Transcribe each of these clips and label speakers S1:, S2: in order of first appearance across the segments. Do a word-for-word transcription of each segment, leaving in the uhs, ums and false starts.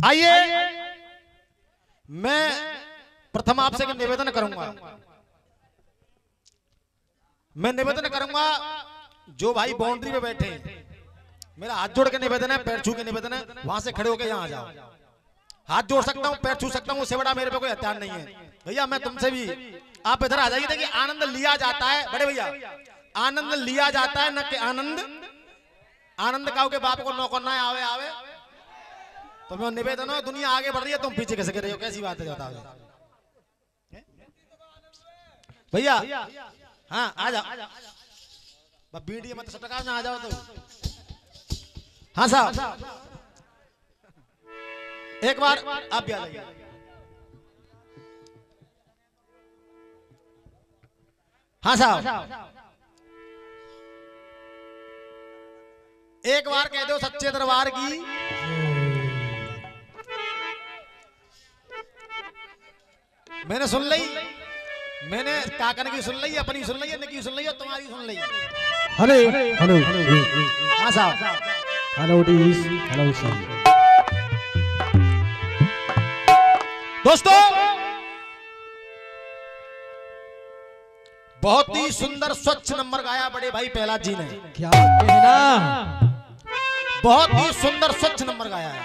S1: आइए मैं प्रथम आपसे निवेदन करूंगा, मैं निवेदन करूंगा जो भाई बाउंड्री पे बैठे हैं, मेरा हाथ जोड़ के निवेदन है, पैर छू के निवेदन है, वहां से खड़े होकर यहाँ आ जाओ। हाथ जोड़ सकता हूँ, पैर छू सकता हूँ, उससे बड़ा मेरे पे कोई हथियार नहीं है। भैया मैं तुमसे भी, आप इधर आ जाइए। देखिए आनंद लिया जाता है बड़े भैया, आनंद लिया जाता है न कि आनंद आनंद काऊ के बाप को नौकर ना आवे आवे। तो मैं निवेदन हो, दुनिया आगे बढ़ रही है, तुम पीछे कैसे गिर रहे हो, कैसी बात है बताओ भैया। हाँ आ जाओ, बीड़ी मत सटका ना, आ जाओ तो। हाँ साहब एक बार आप भी आ जाइए। हाँ साहब एक बार कह दो सच्चे दरबार की। मैंने सुन ली, मैंने काकन की सुन ली, अपनी सुन ली, की सुन ली और तुम्हारी सुन ली।
S2: हेलो हेलो
S1: हाँ साहब
S2: हेलो डीस हेलो सर।
S1: दोस्तों बहुत ही सुंदर स्वच्छ नंबर गाया बड़े भाई प्रहलाद जी ने।
S2: क्या कहना,
S1: बहुत ही सुंदर स्वच्छ नंबर गाया है।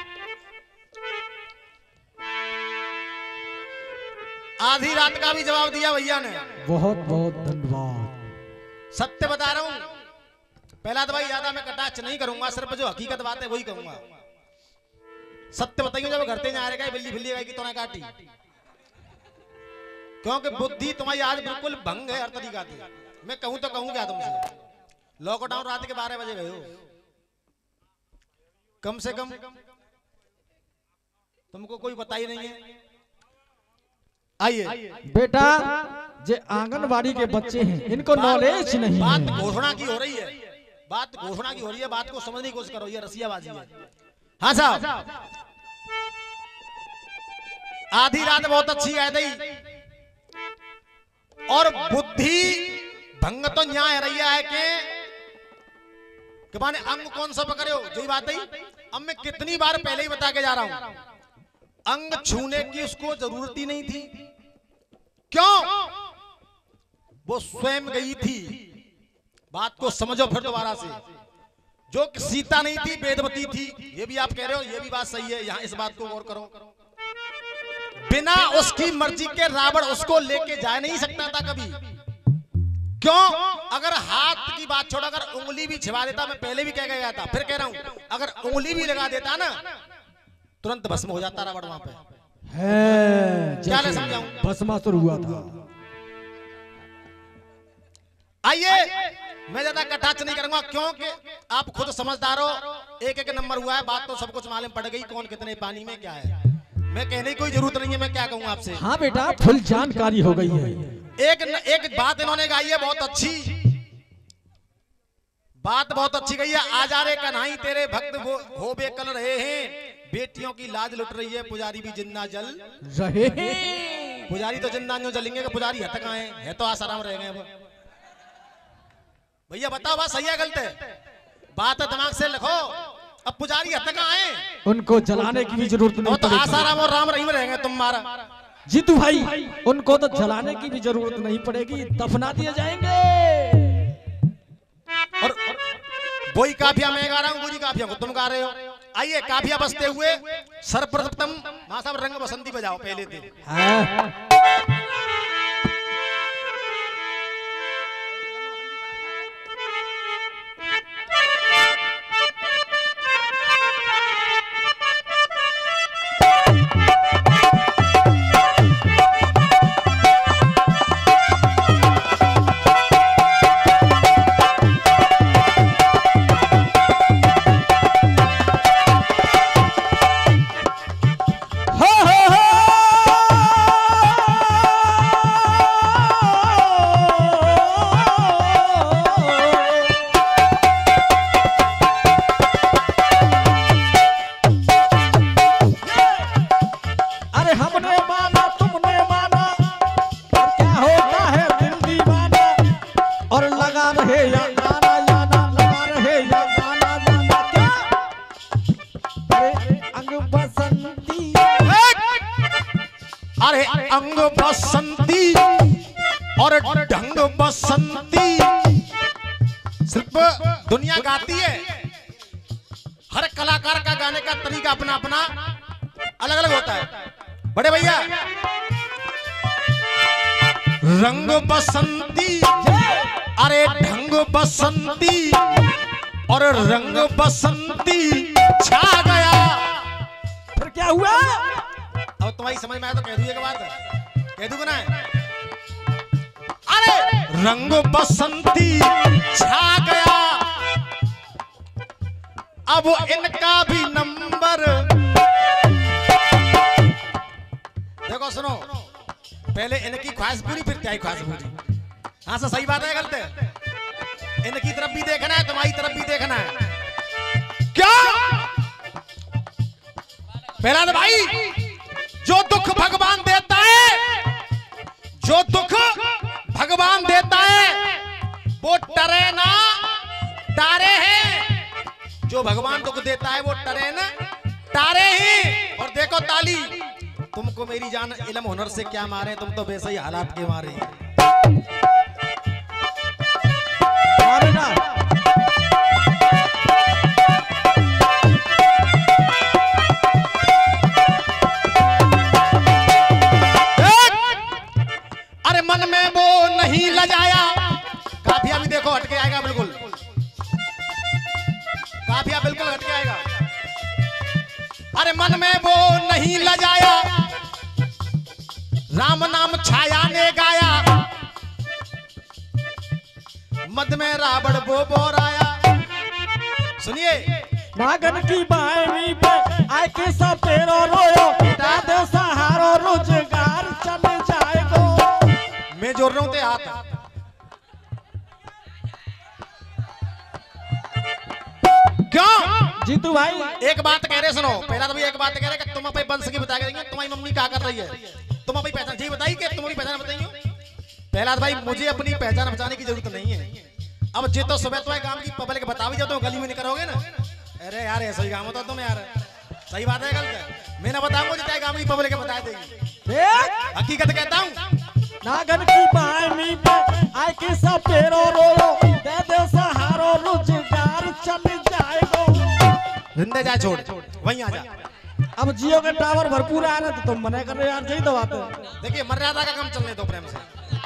S1: आधी रात का भी जवाब दिया भैया ने,
S2: बहुत बहुत धन्यवाद।
S1: सत्य बता रहा हूं प्रहलाद भाई, ज्यादा मैं कटाक्ष नहीं करूंगा, सिर्फ जो हकीकत बात है वही कहूंगा। सत्य बताइए, जब घर पे जा रहे बिल्ली बिल्ली गई कि तूने काटी, क्योंकि बुद्धि तुम्हारी आज बिल्कुल भंग है हर तरीका से। मैं कहूं तो कहूं क्या तुमसे, लॉकडाउन रात के बारह बजे गए हो, कम से कम तुमको कोई पता ही नहीं है। आइए
S2: बेटा, जे आंगनबाड़ी के बच्चे हैं इनको नॉलेज नहीं
S1: बात
S2: है।
S1: घोषणा की हो रही है, बात घोषणा की हो रही है, बात को समझने की कोशिश करो, ये रसियाबाजी है। हाँ साहब आधी रात बहुत अच्छी है दी, और बुद्धि भंग तो न्याय रही है कि कि माने अंग कौन सा पकड़े हो, जो बात है। अब मैं कितनी बार पहले ही बता के जा रहा हूं, अंग छूने की उसको जरूरत ही नहीं थी। क्यों? वो स्वयं गई थी। बात को समझो फिर दोबारा से, जो सीता नहीं थी वेदवती थी। ये भी आप कह रहे हो, ये भी बात सही है, यहां इस बात को गौर करो। बिना उसकी मर्जी के रावण उसको लेके जा नहीं सकता था कभी। क्यों? अगर हाथ की बात छोड़, अगर उंगली भी छिपा देता, मैं पहले भी कह गया था, फिर कह रहा हूं, अगर उंगली भी लगा देता ना, तुरंत भस्म हो जाता रावण वहां पे
S2: है।
S1: क्या ले समझाऊं?
S2: भस्मासुर हुआ था।
S1: आइए मैं ज्यादा कटाक्ष नहीं करूंगा, क्योंकि आप खुद समझदार हो। एक एक नंबर हुआ है, बात तो सब कुछ मालूम पड़ गई, कौन कितने पानी में क्या है। मैं कहने की कोई जरूरत नहीं है, मैं क्या कहूँ आपसे।
S2: हाँ बेटा, फुल जानकारी हो गई है।
S1: एक एक बात इन्होंने गाई है बहुत अच्छी, बात बहुत अच्छी गई है। आजा रे कन्हाई तेरे भक्त वो हो बेकल रहे हैं, बेटियों की लाज लुट रही है, पुजारी भी जिंदा जल
S2: रहे हैं।
S1: पुजारी तो जिंदा नहीं जलेंगे, कि पुजारी हद कहाँ है, है तो आसाराम रह गए। भैया बताओ बात सही है गलत है? बात दिमाग से लिखो। अब पुजारी हद कहाँ है,
S2: उनको जलाने की भी जरूरत नहीं
S1: तो आसाराम और राम रहीम रहेंगे तुम्हारा।
S2: जीतू भाई, उनको तो जलाने की भी जरूरत नहीं पड़ेगी, दफना दिए जाएंगे।
S1: और वही काफिया मैं गा रहा हूँ, वही काफिया को तुम गा रहे हो। आइए काफिया बसते हुए सर्वप्रथम मां साहब रंग बसंती बजाओ पहले थे।
S2: हाँ।
S1: अंग बसंती और ढंग बसंती। सिर्फ दुनिया गाती है, हर कलाकार का गाने का तरीका अपना अपना अलग अलग होता है। बड़े भैया, रंग बसंती, अरे ढंग बसंती और रंग बसंती छा गया।
S2: फिर क्या हुआ?
S1: अब तुम्हारी समझ में आया तो कह दूंगा बात, कह दूंगा ना। अरे रंग बसंती छा गया, अब इनका भी नंबर। देखो सुनो, पहले इनकी ख्वाहिश पूरी फिर क्या ख्वाहिश पूरी। हाँ सर, सही बात है गलत है? इनकी तरफ भी देखना है, तुम्हारी तरफ भी देखना है। क्या पहला तो भाई, जो दुख भगवान देता है, जो दुख भगवान देता है वो टरे ना टारे हैं। जो भगवान दुख देता है वो टरे ना टारे हैं। और देखो ताली, तुमको मेरी जान इल्म हुनर से क्या मारे, तुम तो वैसे ही हालात के मारे हैं।
S2: मारे ना।
S1: अरे मन में वो नहीं लजाया, काफिया भी देखो हटके आएगा, बिल्कुल काफिया बिल्कुल हटके आएगा। अरे मन में वो नहीं लजाया, राम नाम छाया ने गाया, मद में रावण वो बोराया। सुनिए,
S2: नागन की बाएं पे आए के सब पेरो रोयो, दादे सहारो रोजगार चल जाएगो।
S1: मैं जोड़ रहा हूं ते हाथ। क्यों
S2: जीतू भाई,
S1: एक बात कह रहे, सुनो। पहला तो भी एक बात कह रहे कि तुम अपने वंश की बता के देंगे, तुम्हारी मम्मी क्या कर रही है, तुम अपनी पहचान जी बताइए कि तुम अपनी पहचान बताइए। पहला तो भाई, मुझे अपनी पहचान बताने की जरूरत नहीं है। अब जे तो सुबह तो काम की पब्लिक बता भी जाओ तो गली में नहीं करोगे ना। अरे यार ऐसा ही काम होता तुम यार, सही बात है गलत है? मैं ना बताऊंगा जितना काम की पब्लिक बता देगी, हकीकत कहता हूँ।
S2: नागन की बाएं पे आए के सब पेरो रोयो, दादे सहारो रोजगार चल जाएगो।
S1: जिंदे जा, छोड़ वहीं आ जा।
S2: अब जियो का टावर भरपूर आ रहा है तो तुम मना कर रहे हो यार, सही तो बात है।
S1: देखिए मर्यादा का काम चलने दो प्रेम से।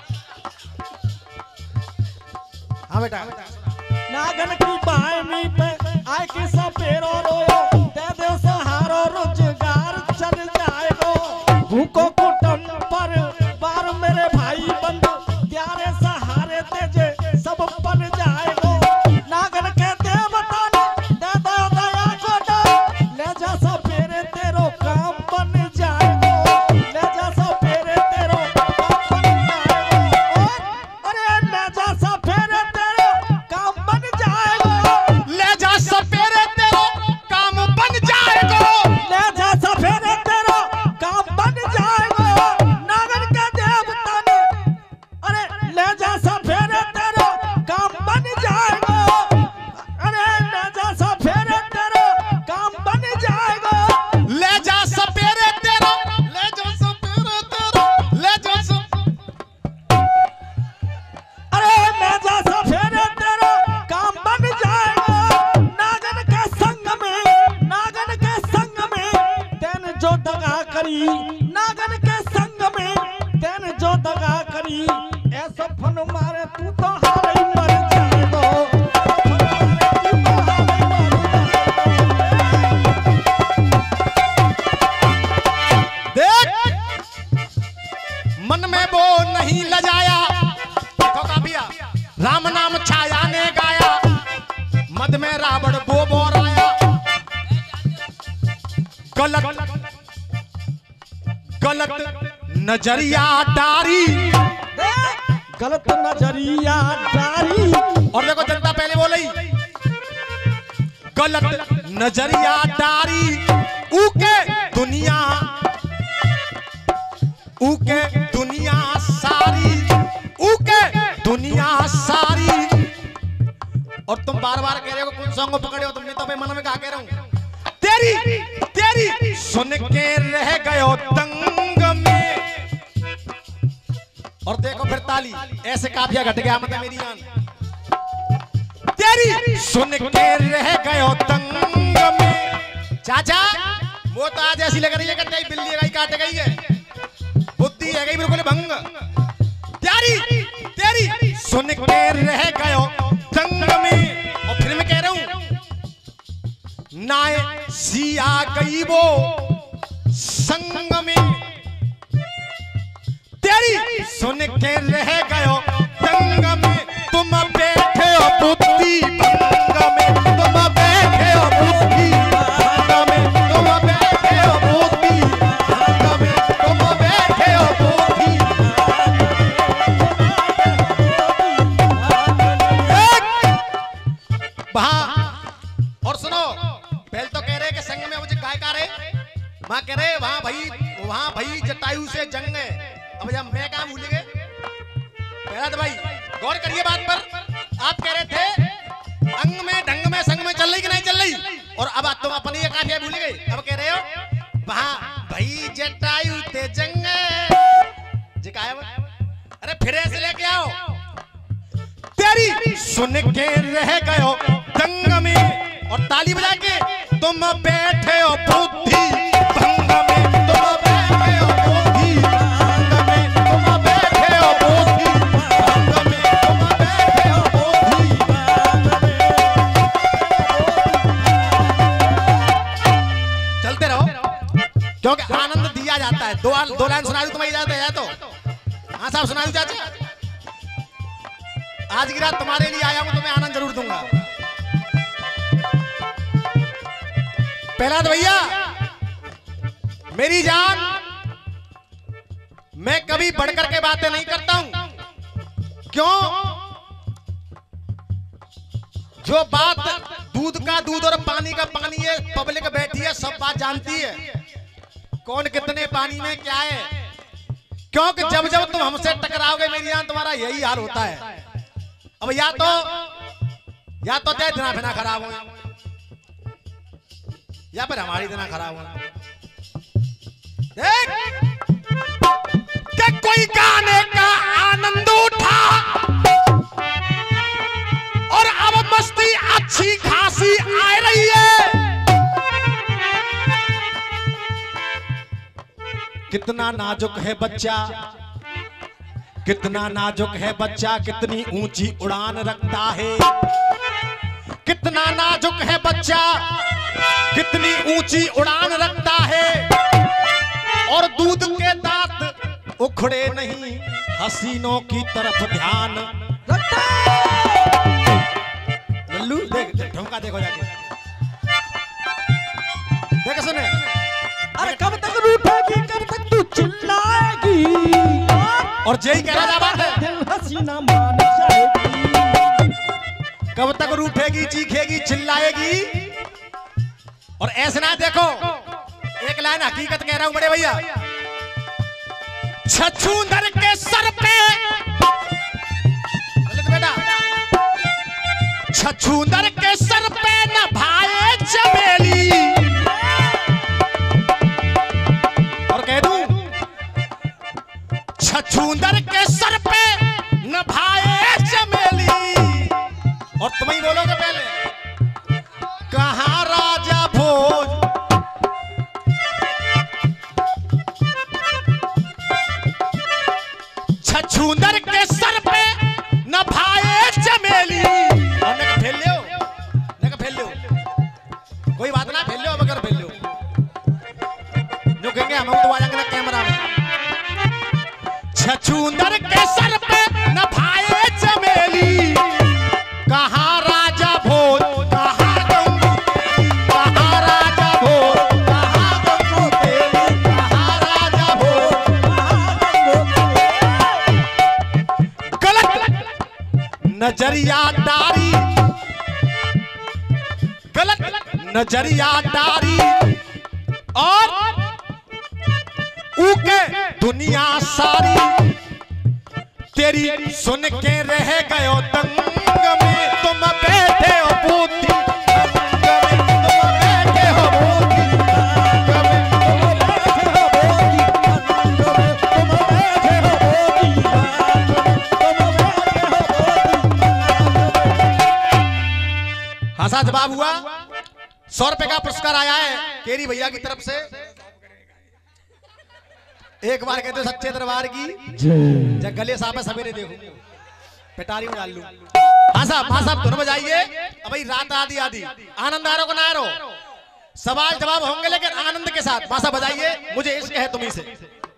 S1: हाँ बेटा,
S2: नागन की बाएं पे आए के सब पेरो रोयो, दादे सहारो रोजगार चल जाएगो। भूखो कुटुंब पर बार मेरे भाई बंधु, त्यारे सहारे तेजे सब बन जाएगो। नागन के देवता ने दे दो दया को दो, ले जा सब फेरे तेरो काम बन जाएगो, ले जा सब फेरे तेरो काम बन जाएगो। अरे ले जा सब फेरे तेरो काम बन जाएगो,
S1: ले जा सपेरे तेरो काम बन जाएगो,
S2: ले जा सब फेरे तेरो काम बन जाएगो। नागन के देवता ने, अरे ले जा सब फेरे तेरो काम बन जाएगो, अरे ले जा सब फेरे तेरो काम बन जाएगो।
S1: ले जा सपेरे तेरो, ले जा सपेरे तेरो, ले जा सप...
S2: अरे ले जा सब फेरे तेरो काम बन जाएगो। नागन के संग में, नागन के संग में तेन जो दगा करी, नागन के संग में तेन जो दगा करी, ऐसा फन मारे तू तो हारे ही मर जाएगो।
S1: देख, मन में वो नहीं लजाया, देखो काबिया, राम नाम छाया ने गाया, मद में रावण वो बोराया। गलत गलत नजरिया डारी,
S2: गलत नजरिया डारी।
S1: और देखो जनता पहले बोली, गलत नजरिया डारी, ऊके दुनिया, ऊके दुनिया सारी, ऊके दुनिया सारी। और तुम बार बार कह रहे हो कौन सॉन्ग पकड़े हो, तुमने तो मन में कहा कह रहा हूं, तेरी तेरी सुन के रह गयो दंग में, और देखो फिर ताली, ऐसे काफिया घट गया मतलब मेरी जान। तेरी सुन के रह गयो तंग में। चाचा वो तो आज ऐसी लग रही है कि बिल्ली गई काट गई है, बुद्धि है गई बिल्कुल भंग। तेरी तेरी सुन के रह गयो तंग में। और फिर मैं कह रहा हूं नाय सिया गई वो संग में। तेरी सुन के रह गयो तंग में, तुम बैठे हो बुद्धि भंग में, तुम बैठे हो बुद्धि भंग में, तुम बैठे हो बुद्धि भंग में, तुम बैठे हो बुद्धि। वहां और सुनो, पहले तो कह रहे कि संग में मुझे काय का रहे, वहां कह रहे वहां भाई वहां भाई जटायु से जंग है। अब जब मैं कहा भूल गए पहला तो भाई गौर करिए बात पर। आप कह रहे थे अंग में ढंग में संग में चल रही कि नहीं चल रही, और अब तुम अपनी ये काफिया भूल गए। अब कह रहे हो वहां भाई जटायु ते जंग जी का है। अरे फिर ऐसे लेके आओ। तेरी सुन के रह गयो दंग में, और ताली बजा के तुम बैठे हो बुद्धि भंग में, तुम बैठे हो बुद्धि भंग में, तुम बैठे हो बुद्धि भंग में, तुम बैठे हो बुद्धि भंग में। चलते रहो क्योंकि आनंद दिया जाता है। दो दो लाइन सुना दूं तुम्हें इजाजत है तो? हाँ साहब सुना दूं चाचा? आज की रात तुम्हारे लिए आया हूं, तुम्हें आनंद जरूर दूंगा। पहला तो भैया मेरी जान, मैं कभी बढ़कर के बातें नहीं करता हूं। क्यों? जो बात दूध का दूध और पानी का पानी है, पब्लिक बैठी है सब बात जानती है, कौन कितने पानी में क्या है। क्योंकि जब जब तुम हमसे टकराओगे मेरी जान, तुम्हारा यही हाल होता है। अब या तो या तो चाहे दिना फिना खराब हो, या फिर हमारी दिना खराब हो। देख कि कोई गाने का आनंद उठा और अब मस्ती अच्छी खासी आ रही है। कितना नाजुक है बच्चा, कितना नाजुक है बच्चा, कितनी ऊंची उड़ान रखता है। कितना नाजुक है बच्चा, कितनी ऊंची उड़ान रखता है, और दूध के दांत उखड़े नहीं, हसीनों की तरफ ध्यान रखता है। लल्लू देख ढोंका देखो जाके, देख सुने।
S2: अरे कब तक रूठेगी, कब तक तू चिल्लाएगी,
S1: और यही कह रहा बात है,
S2: दिल हसीना मान जाएगी।
S1: कब तक रूठेगी, चीखेगी, चिल्लाएगी। और ऐसे ना देखो, एक लाइन हकीकत कह रहा हूं बड़े भैया। छछूंदर के सर पे, बेटा छछूंदर के सर पे न भाए चमेली। और कह दूं छछूंदर के सर पे न भाए चमेली। और तुम ही बोलोगे पहले, कहां राजा भोज, छछूंदर के सर पे न भाए चमेली। और ने फेल लो, ने फेल लो, कोई बात ना, फेल लो मगर फेल लो, जो कहेंगे हम तो आ जाएंगे कैमरा में। छछूंदर के सर पे न भाए चमेली, कहां राजा भोज, कहां गंगू तेली, कहां राजा भोज, कहां गंगू तेली, कहां राजा भोज, कहां गंगू तेली। गलत नजरिया डारी, गलत नजरिया डारी, और ऊके दुनिया सारी तेरी सुन के रह गयो दंग में। तुम बैठे हो बुद्धि भंग में, तुम बैठे हो बुद्धि भंग में, तुम बैठे हो बुद्धि भंग में, तुम बैठे हो बुद्धि भंग लाजवाब हुआ। सौ रुपए का पुरस्कार आया है केरी भैया की तरफ से। एक बार कहते सच्चे दरबार की जब गले साहब है सवेरे देखो पिटारी में डाल लूं। हाँ साहब, हाँ साहब दोनों बजाइए। अब भाई रात आधी आधी आनंद आ रहा को ना आ रहा, सवाल जवाब होंगे लेकिन आनंद के साथ। मासा बजाइए, मुझे इश्क है तुम्ही से।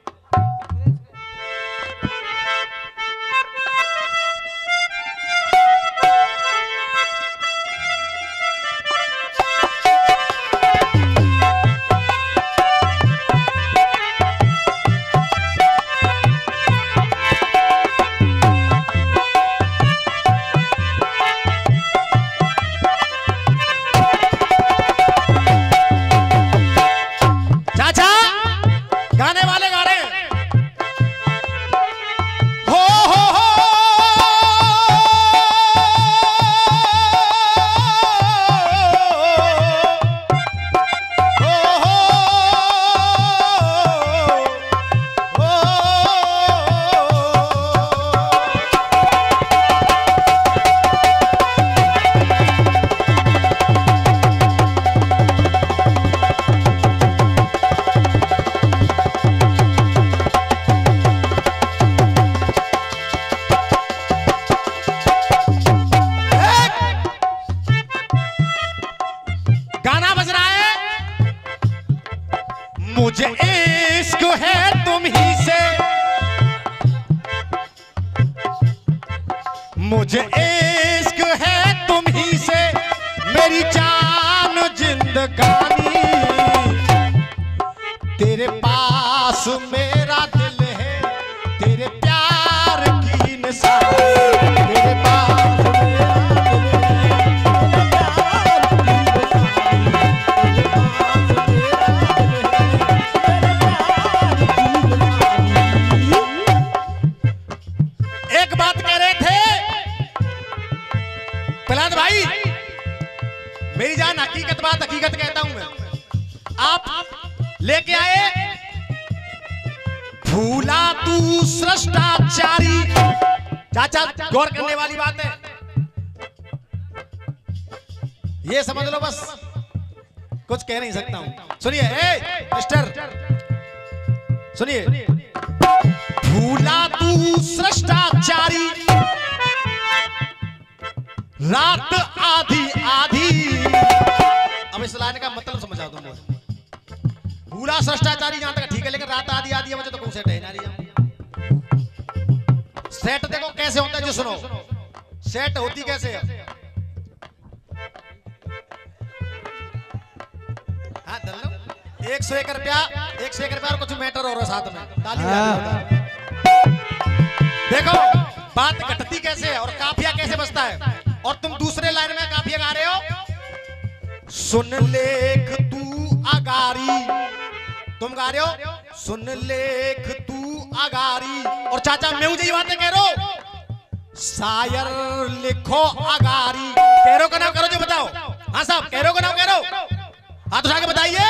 S1: मुझे इश्क है तुम ही से, मुझे इश्क है तुम ही से, मेरी जान जिंदगानी। तेरे पास मेरा दिल है, तेरे प्यार की निशानी। तेरे पास मेरी जान हकीकत बात हकीकत कहता हूं मैं। आप लेके आए भूला तू सृष्टाचारी। चाचा गौर करने वाली बात है, ये समझ लो बस, कुछ कह नहीं सकता हूं। सुनिए ए मिस्टर, सुनिए। भूला तू सृष्टाचारी, रात आधी आधी। अब इस लाइन का मतलब समझा दूं मैं। भूला सृष्टाचारी जहां तक ठीक है, लेकिन रात आधी आधी मुझे तो कौन सेट है ना रही। सेट देखो कैसे होता है, जो सुनो सेट होती कैसे है। हाँ दल्लो एक सौ एक रुपया, एक सौ एक रुपया और कुछ मैटर हो रहा साथ में, ताली बजा। देखो बात घटती कैसे है और काफिया कैसे बजता है। और तुम दूसरे लाइन में काफिया गा रहे हो, सुन लेख तू अगारी। तुम गा रहे हो सुन लेख तू अगारी, और चाचा मैं मुझे ये बातें कह रहा हूं, शायर लिखो अगारी। कह रहे का नाम करो जो बताओ। हाँ साहब कह रहे का नाम कह रहे हो, हाथ उठा के बताइए।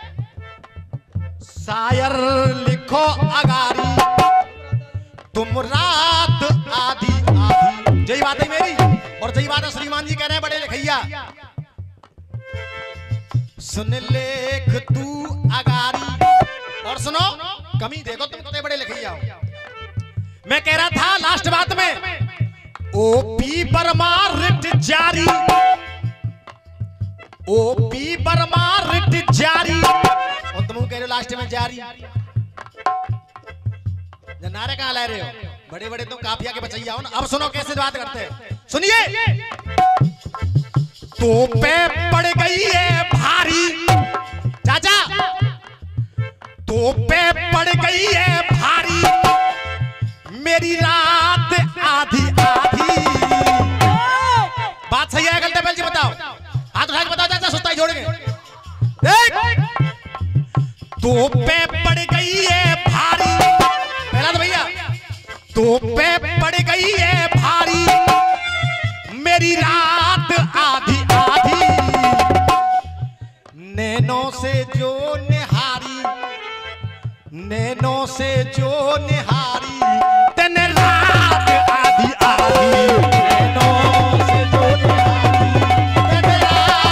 S1: शायर लिखो अगारी, तुम रात आधी आधी। यही बात है मेरी, और यही बात है श्रीमान जी कह रहे हैं बड़े लिखैया। सुन लेख तू अगारी, और सुनो कमी देखो तुम कितने बड़े लिखैया हो। मैं कह रहा था लास्ट बात में, ओपी वर्मा रिट जारी, ओपी वर्मा रिट जारी, और तुम कह रहे हो लास्ट में जारी। नारे कहां ला रहे हो, बड़े बड़े तुम काफिया के बचैया हो ना। अब सुनो कैसे बात करते हैं, सुनिए। तो पे पड़ गई है भारी, चाचा तो पे पड़ गई है भारी, मेरी रात आधी आधी। बात सही है गलत है पहले जी बताओ, हाथ उठा के बताओ चाचा, सुस्ताई छोड़ेंगे। देख तो पे पड़ गई है भारी, पहला तो भैया तो पे पड़ गई है भारी, मेरी रात आधी आधी। नैनों से जो निहारी, नैनों से जो निहारी, तेने रात आधी आधी। नैनों से जो निहारी, तेने रात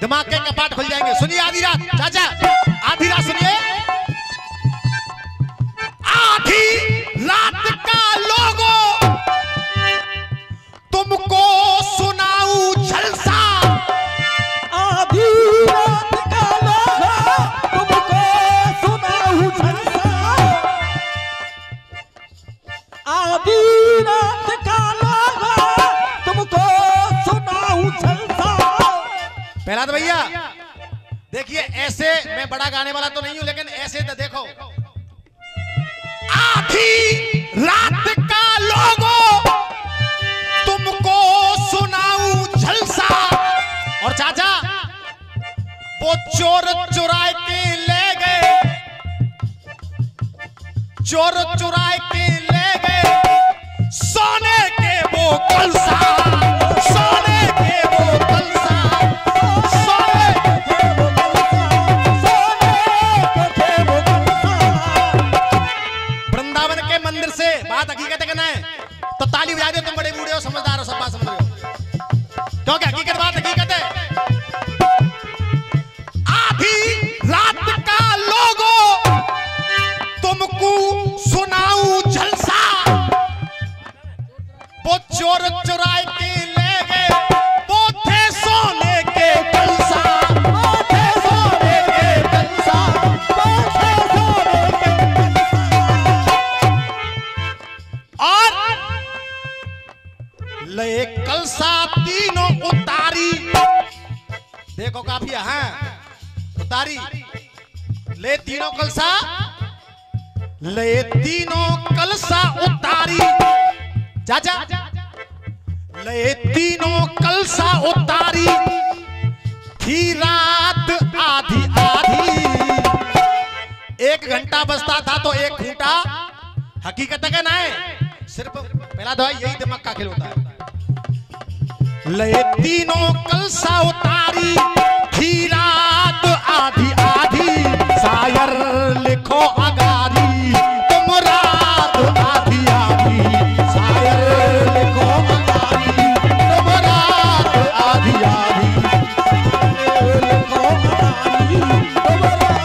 S1: दिमाग के कपाट खुल जाएंगे। सुनिए आधी रात चाचा, आधी रात सुनिए। आधी रात का लोगों तुमको सुनाऊं झलसा,
S2: आधी रात का लोगों तुमको सुनाऊं झलसा, आधी रात का लोगों तुमको सुनाऊं झलसा।
S1: पहला तो भैया देखिए, ऐसे मैं बड़ा गाने वाला तो नहीं हूं, लेकिन ऐसे तो देखो। आधी रात का लोगों तुमको सुनाऊं झलसा, और चाचा वो चोर चुराए के ले गए, चोर चुराए के ले गए सोने के वो कलसा, सोने के वो कलसा, सोने के वो कलसा, सोने के वो कलसा। वृंदावन के मंदिर से बात हकीकत है, कहना है तो ताली बजा दो, तुम बड़े बूढ़े हो, समझदार हो, सब बात समझ रहे हो, क्योंकि हकीकत बात हकीकत है। आधी रात का लोगों तुमको सुनाऊं झलसा, वो चोर चुराए के ले गए वो थे सोने के कलसा, वो थे सोने के कलसा, वो थे सोने के कलसा। और ले कलसा तीनों उतारी, देखो काफी है, उतारी ले तीनों कलसा, ले तीनों कलसा उतारी, चाचा ले तीनों कलसा उतारी, थी रात आधी आधी, एक घंटा बजता था तो एक घंटा, हकीकत है ना है, सिर्फ पहला दवा यही दिमाग का खेल होता है। ले तीनों कलसा उतारी, थी रात आधी आधी, शायर लिखो अगारी, तुम रात आधी आधी, शायर लिखो अगारी, तुम रात आधी आधी, लिखो अगारी, तुम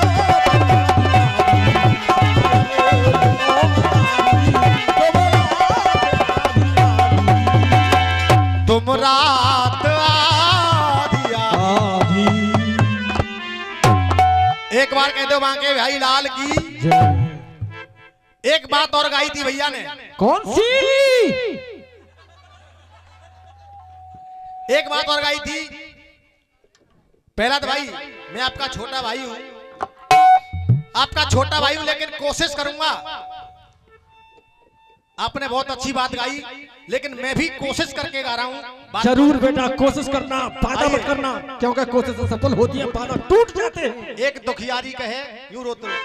S1: रात, तुम रात आधी आधी। एक बार कह दो बांके भाई लाल की। एक बात और गाई थी भैया ने।
S2: कौन सी?
S1: एक बात और गाई थी। पहला तो भाई मैं आपका छोटा भाई हूं, आपका छोटा भाई हूं, लेकिन कोशिश करूंगा। आपने बहुत अच्छी बात गाई, लेकिन मैं भी कोशिश करके गा रहा हूं।
S2: जरूर बेटा, कोशिश करना, बाधा मत करना, क्योंकि कोशिश सफल होती है, बाधा टूट जाते हैं।
S1: एक दुखियारी कहे यूं रोते रोते,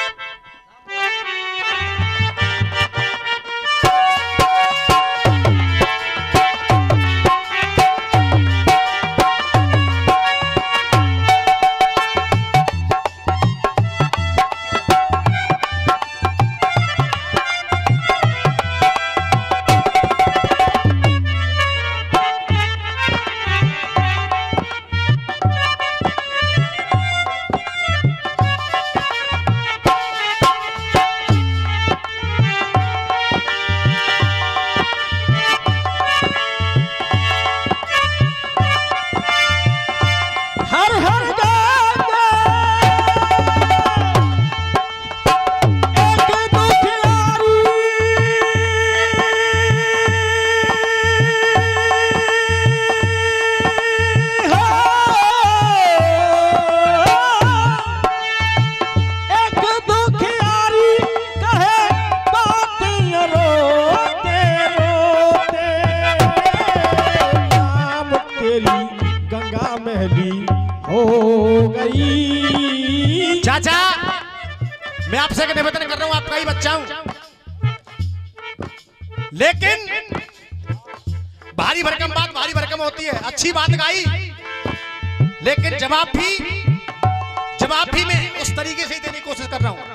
S1: चाचा मैं आपसे निवेदन कर रहा हूं, आपका ही बच्चा हूं, लेकिन भारी भरकम बात भारी भरकम होती है। अच्छी बात गाई, लेकिन जवाब भी जवाब भी मैं उस तरीके से ही देने की कोशिश कर रहा हूं।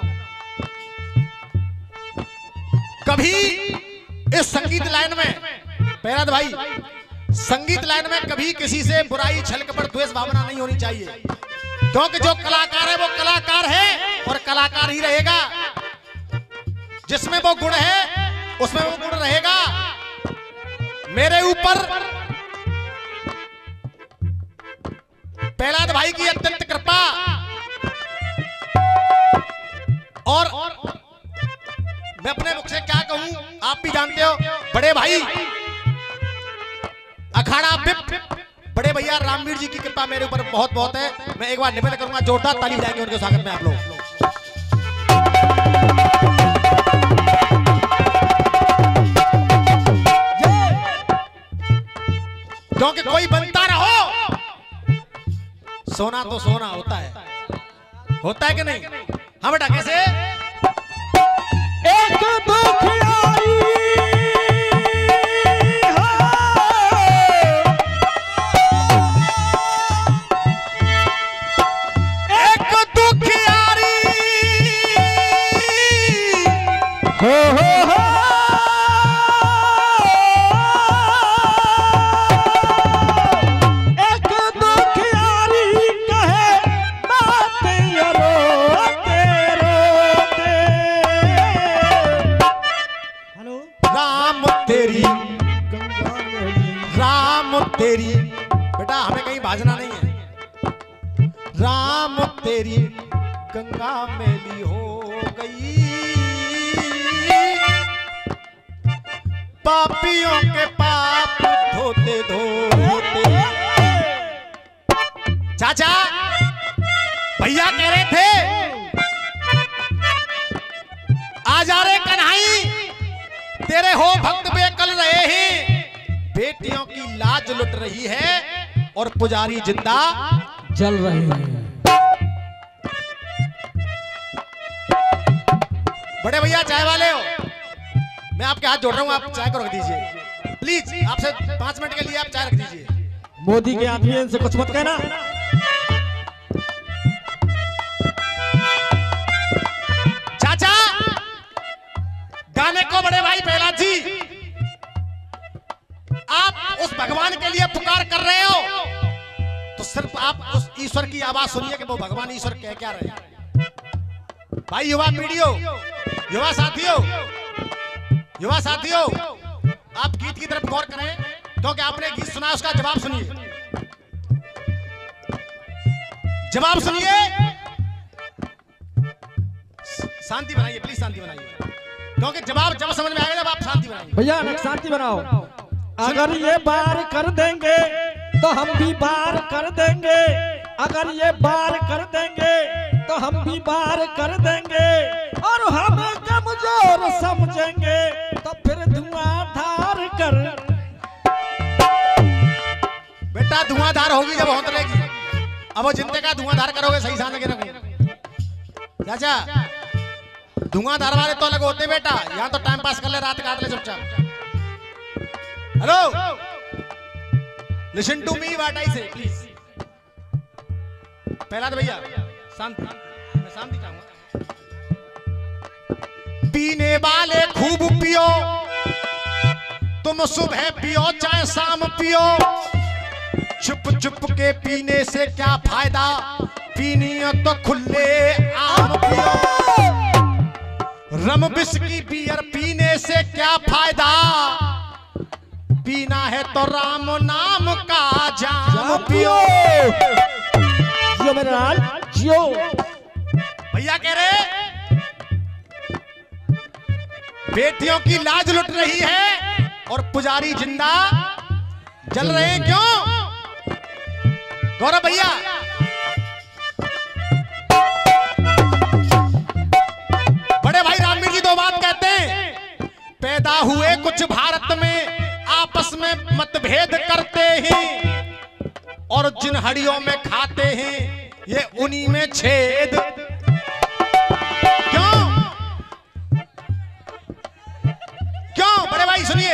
S1: कभी इस संगीत लाइन में पैराद भाई संगीत लाइन में कभी किसी से बुराई, छल कपट, द्वेष भावना नहीं होनी चाहिए, क्योंकि जो कलाकार है वो कलाकार है और कलाकार ही रहेगा। जिसमें वो गुण है उसमें वो गुण रहेगा। मेरे ऊपर प्रहलाद भाई की अत्यंत कृपा और मैं अपने मुख से क्या कहूं, आप भी जानते हो। बड़े भाई अखाड़ा बिप बड़े भैया रामवीर जी की कृपा मेरे ऊपर बहुत बहुत है। मैं एक बार निवेदन करूंगा, जोरदार ताली बजाएंगे उनके स्वागत में आप लोग। क्योंकि कोई बनता रहो, सोना तो सोना होता है, होता है कि नहीं? हाँ बेटा, कैसे?
S2: एक दुखियारी
S1: एक दुखियारी
S2: हो हो हो एक दुखियारी कहे बात यरो तेरो ते। हेलो
S1: राम तेरी
S2: गंगा मेली
S1: राम तेरी, बेटा हमें कहीं भाजना नहीं है। राम तेरी गंगा मैली हो गई, पापियों के पाप धोते धोते। चाचा भैया कह रहे थे, आ जा रे कन्हई, तेरे हो भक्त बेकल रहे हैं, बेटियों की लाज लुट रही है और पुजारी जिंदा
S2: जल रहे हैं।
S1: बड़े भैया चाय वाले हो, मैं आपके हाथ जोड़ रहा हूं, आप चाय को रख दीजिए प्लीज। आपसे पांच मिनट के लिए आप चाय रख दीजिए।
S2: मोदी के आदमी हैं, इनसे कुछ मत कहना।
S1: चाचा गाने को बड़े भाई प्रहलाद जी, आप उस भगवान के लिए पुकार कर रहे हो तो सिर्फ आप उस ईश्वर की आवाज सुनिए कि वो भगवान ईश्वर कह क्या रहे हैं। भाई युवा पीढ़ियों, युवा साथियों, युवा साथियों, आप गीत की तरफ गौर करें, क्योंकि आपने गीत सुना, उसका जवाब सुनिए, जवाब सुनिए। शांति बनाइए प्लीज, शांति बनाइए, क्योंकि जवाब जब समझ में आएगा जब आप शांति बनाइए।
S2: भैया शांति बनाओ। अगर ये बार कर देंगे तो हम भी बार कर देंगे, अगर ये बार कर देंगे तो हम भी बार कर देंगे, और हमें कमजोर समझेंगे तो फिर धुआंधार कर।
S1: बेटा धुआंधार होगी जब होतरेगी, अब वो जिंदे का धुआंधार करोगे सही सामने रखो। चाचा धुआंधार वाले तो अलग होते बेटा, यहाँ तो टाइम पास कर ले, रात काट ले चुपचाप। Hello, listen to me what I say please. पहला तो भैया शांति, मैं शांति चाहूंगा। पीने वाले खूब पियो, तुम सुबह पियो चाहे शाम पियो, चुप चुप के पीने से क्या फायदा, पीनी है तो खुले आम पियो। रम विस्की बियर पीने से क्या फायदा, पीना है तो राम नाम का जाम पियो।
S2: जियो मेरे लाल जियो।
S1: भैया कह रहे बेटियों की लाज लुट रही है और पुजारी जिंदा जल रहे हैं, क्यों गौरव भैया? बड़े भाई रामवीर जी दो बात कहते हैं, पैदा हुए कुछ भारत में आपस में मतभेद करते हैं, और जिन हड़ियों में खाते हैं ये उन्हीं में छेद। क्यों क्यों बड़े भाई सुनिए,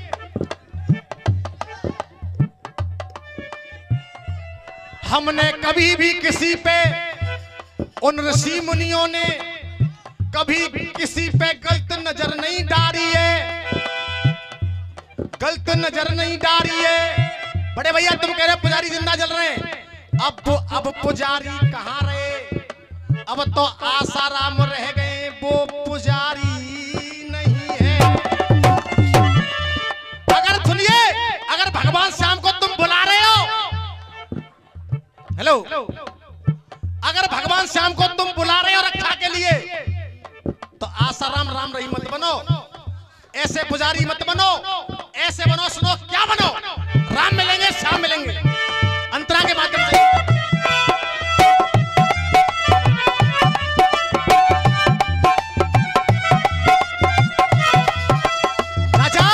S1: हमने कभी भी किसी पे, उन ऋषि मुनियों ने कभी किसी पे गलत नजर नहीं डाली है। गलत नजर नहीं डालिए। बड़े भैया तुम कह रहे पुजारी जिंदा जल रहे हैं, अब अब पुजारी कहाँ रहे? अब तो आसाराम रह गए, वो पुजारी नहीं है। अगर सुनिए, अगर भगवान श्याम को तुम बुला रहे हो, हेलो, अगर भगवान श्याम को तुम बुला रहे हो रक्षा के लिए, तो आसाराम राम रही मत बनो, ऐसे पुजारी मत बनो, ऐसे बनो, सुनो क्या बनो, राम मिलेंगे श्याम मिलेंगे अंतरा के माध्यम से। राजा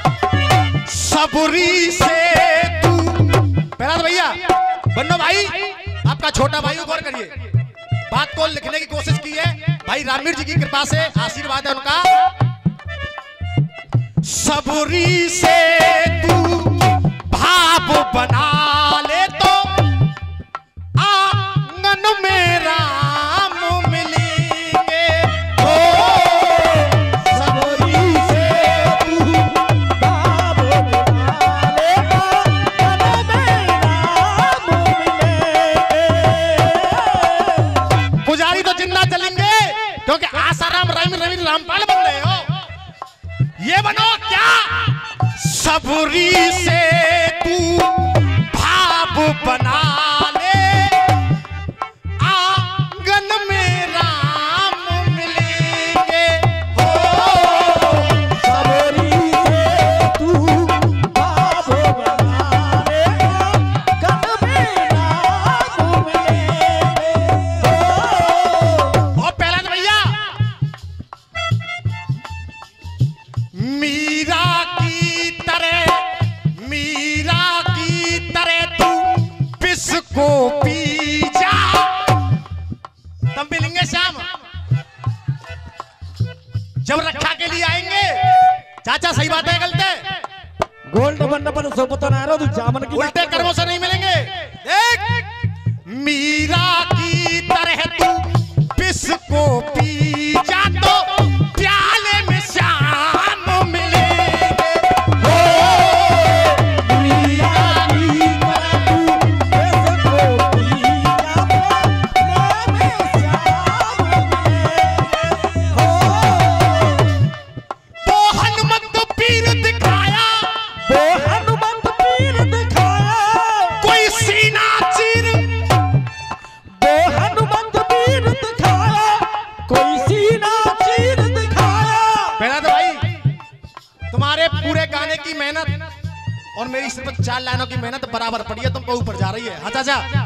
S1: सबुरी से तू, पहला तो भैया बन्नो भाई आपका छोटा भाई गौर करिए, बात को लिखने की कोशिश की है भाई रामवीर जी की कृपा से, आशीर्वाद है उनका। सबुरी से तू भाव बना ले तो आंगन में राम मिलेंगे। ओ सबुरी से तू
S2: भाव बना ले तो आंगन में राम मिलेंगे।
S1: पुजारी तो जिंदा चलेंगे क्योंकि आसाराम राम रवि रामपाल बन रहे हो, ये बनो क्या? सबुरी से तू भाव बना ले, आंगन में राम मिलेंगे। हो
S2: सबुरी से तू भाव बना ले, आंगन में राम मिलेंगे।
S1: और पहला तो भैया मीरा की तरह, मीरा की तरह तू पिस को पी जा, तब मिलेंगे श्याम जब रक्षा के लिए आएंगे। चाचा सही बात है गलत है?
S2: गोल्ड बनने पर सोबत ना रहो, तू जामन की
S1: उल्टे कर्मों से नहीं मिलेंगे। देख मीरा की तरह तू पिस को पी जा तो प्याले में श्याम मिलेंगे। हो मीरा की तरह तू तो हनुमंत पीर दिखाया,
S2: वो हनुमंत पीर दिखाया,
S1: कोई सीना चीर,
S2: वो हनुमंत पीर दिखाया, कोई सीना चीर दिखाया।
S1: पहला तो भाई तुम्हारे पूरे गाने की मेहनत और मेरी सिर्फ चार लाइनों की मेहनत बराबर पड़ी है, तुमको ऊपर जा रही है। हाँ चाचा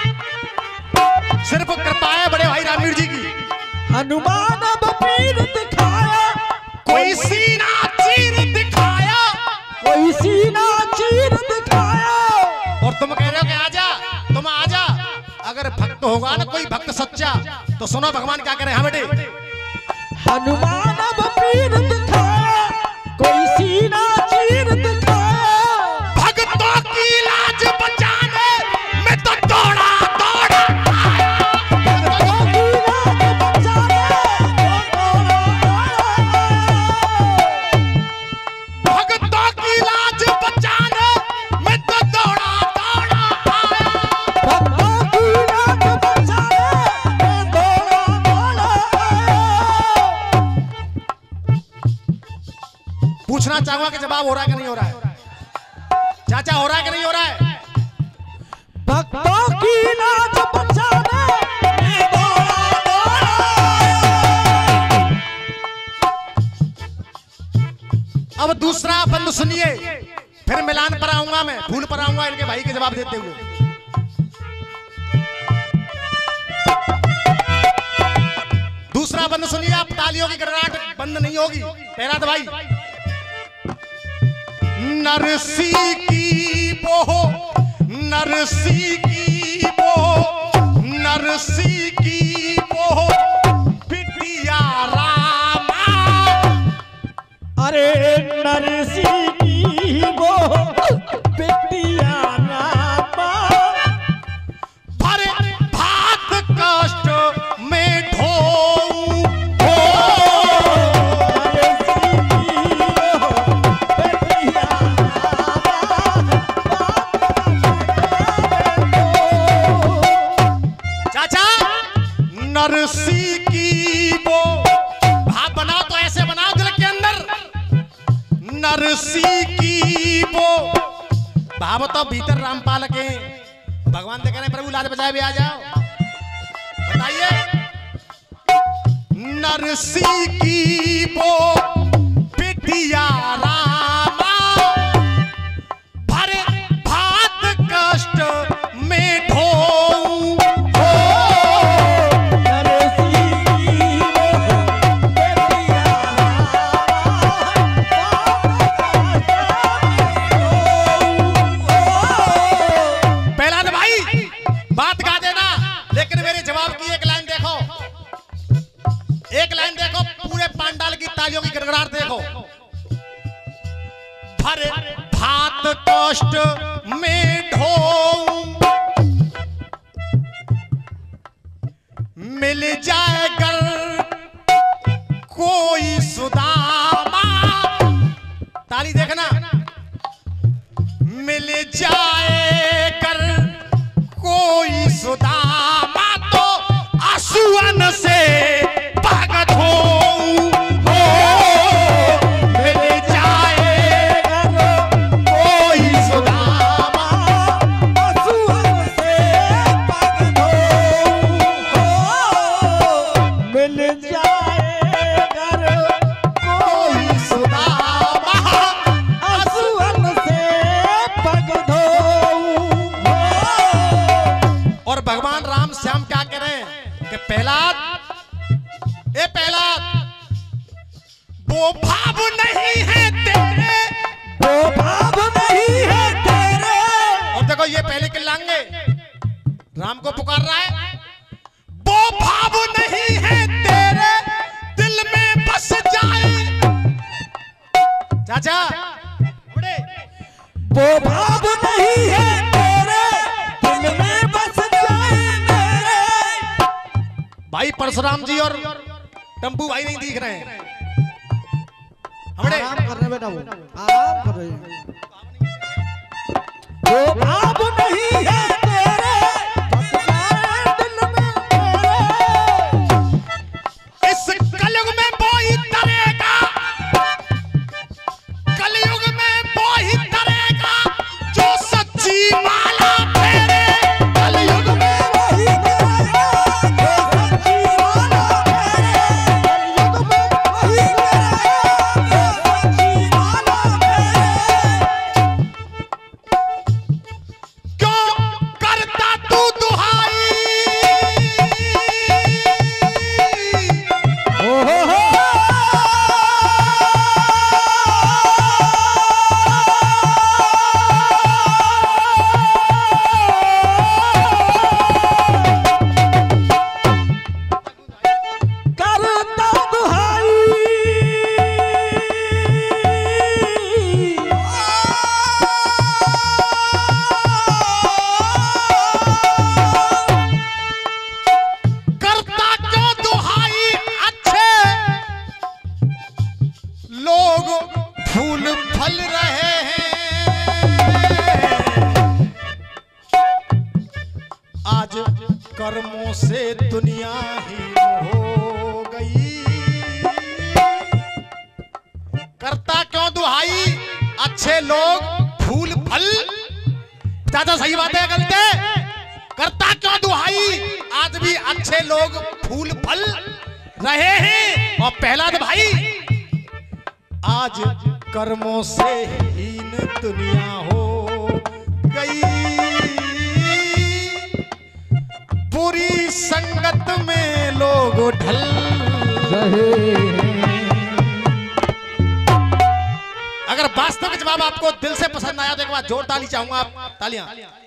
S1: सिर्फ कृपा है बड़े भाई रामवीर जी की।
S2: हनुमान अब पीर दिखाया,
S1: कोई सीना चीर दिखाया,
S2: कोई सीना चीर दिखाया।
S1: और तुम कह रहे हो कि आजा, तुम आजा। अगर भक्त होगा ना कोई भक्त सच्चा, तो सुनो भगवान क्या करे। हाँ बेटे
S2: हनुमान अब पीर दिखाया, कोई सीना चीर दिखाया।
S1: भक्तों की लाज बचाने मैं तो दौड़ा दौड़ा आया।
S2: भक्तों की लाज बचाने मैं दौड़ा आया।
S1: भक्तों की लाज बचाने मैं तो दौड़ा दौड़ा आया।
S2: भक्तों की लाज बचाने मैं दौड़ा दौड़ा आया।
S1: पूछना चाहूंगा कि जवाब हो रहा है कि नहीं हो रहा है? चाचा हो रहा है कि नहीं हो रहा है?
S2: भक्तों की लाज बचाने मैं दौड़ा दौड़ा आया।
S1: अब दूसरा बंद सुनिए, फिर मिलान पर आऊंगा, मैं फूल पर आऊंगा इनके भाई के जवाब देते हुए। दूसरा बंद सुनिए, आप तालियों की गड़गड़ाहट बंद नहीं होगी। पहला तो भाई नरसी की बोहो, नरसी की बोहो, नरसी की बोहो बिटिया रामा।
S2: अरे नरसी की वो बिटिया रामा।
S1: भरे भात कष्ट में ढोऊं हो।
S2: नरसी की वो बिटिया
S1: चाचा नरसी की वो भाव बनाओ तो ऐसे बनाओ दिल के अंदर, नरसी की वो भाव तो भीतर रामपाल के भगवान देख रहे प्रभु लाज बचाए भी आ जाओ। बताइए नरसी की वो बिटिया रामा भरे भात कष्ट में ढोऊं हो।
S2: नरसी की वो बेटिया
S1: पहला भाई बात गा देना, लेकिन मेरे जवाब की एक लाइन देखो, एक लाइन देखो, पूरे पांडाल की तालियों की गड़गड़ाहट देखो। भरे भात कष्ट में ढोऊं मिल जाए गर कोई सुदामा, ताली देखना, मिल जाए कर कोई सुदामा तो आंसुअन से भगत हो हो। मिल जाए कर कोई सुदामा
S2: आंसुओं से भगत हो हो। मिल जाए घर
S1: कोई सुदामा
S2: आंसुओं से भगत हो हो।
S1: और भगवान राम श्याम क्या कह रहे हैं कि प्रहलाद, ए प्रहलाद वो भाव नहीं है तेरे,
S2: वो भाव नहीं है तेरे।
S1: और देखो ये पहले के लांगे राम को पुकार रहा है, वो भाव नहीं है तेरे दिल में बस जाए। चाचा बड़े
S2: वो भाव नहीं है तेरे दिल में बस जाए मेरे।
S1: भाई परशुराम जी और टम्पू भाई नहीं दिख रहे हैं हमने।
S2: आराम कर रहे बेटा, वो आराम कर रहे हैं। वो भाव नहीं है तेरे बस जाए दिल में मेरे।
S1: इस कलयुग में वही तरेगा, कलयुग में वही तरेगा जो सच्ची माला फेरे। कलयुग में
S2: वही तेरा जो सच्ची वाला मेरे। कलयुग में वही तेरा जो सच्ची वाला मेरे।
S1: क्यों करता तू दुहाई,
S2: ओ हो हो। करता दुहाई
S1: करता क्यों दुहाई अच्छे लोग फूल फल रहे हैं। आज कर्मों से दुनिया ही हो गई, करता क्यों दुहाई अच्छे लोग फूल फल। चाचा सही बात है गलत है? करता क्यों दुहाई आज भी अच्छे लोग फूल फल रहे हैं। और प्रहलाद भाई आज कर्मों से हीन दुनिया हो गई, बुरी संगत में लोग ढल
S2: रहे
S1: अगर वास्तविक जवाब आपको दिल से पसंद आया तो एक बार जोर ताली चाहूंगा आप, तालियां।